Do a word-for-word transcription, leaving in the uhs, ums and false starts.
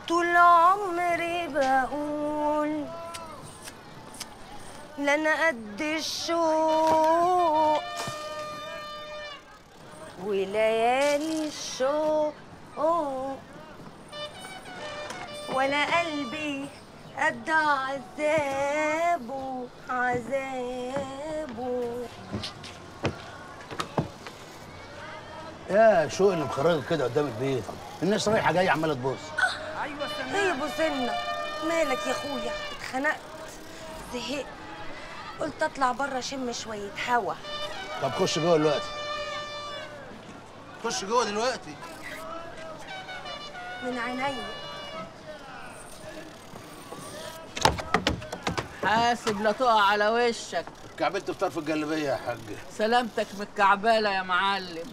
طول عمري بقول لا انا قد الشوق وليالي الشوق ولا قلبي قد عذابه عذابه. يا شوق اللي مخرجك كده قدام البيت، الناس رايحه جايه عماله تبص. ايوه سمعت. ايه بوسنا؟ مالك يا اخويا؟ اتخنقت زهقت قلت اطلع بره اشم شويه هوا. طب خش جوه دلوقتي، خش جوه دلوقتي. من عينيا. حاسب لا تقع على وشك. كعبلت فطار في الجلابيه يا حاج. سلامتك من الكعبالة يا معلم.